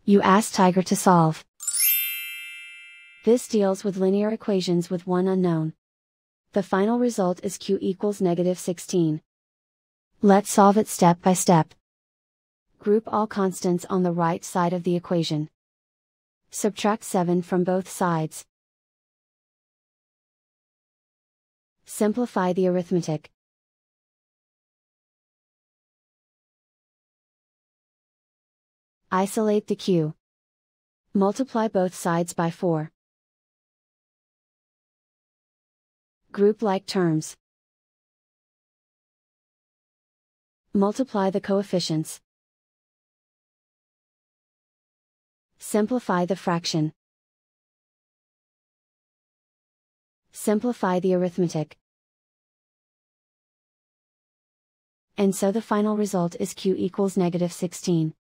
You ask Tiger to solve. This deals with linear equations with one unknown. The final result is q equals -16. Let's solve it step by step. Group all constants on the right side of the equation. Subtract 7 from both sides. Simplify the arithmetic. Isolate the q. Multiply both sides by 4. Group like terms. Multiply the coefficients. Simplify the fraction. Simplify the arithmetic. And so the final result is q equals -16.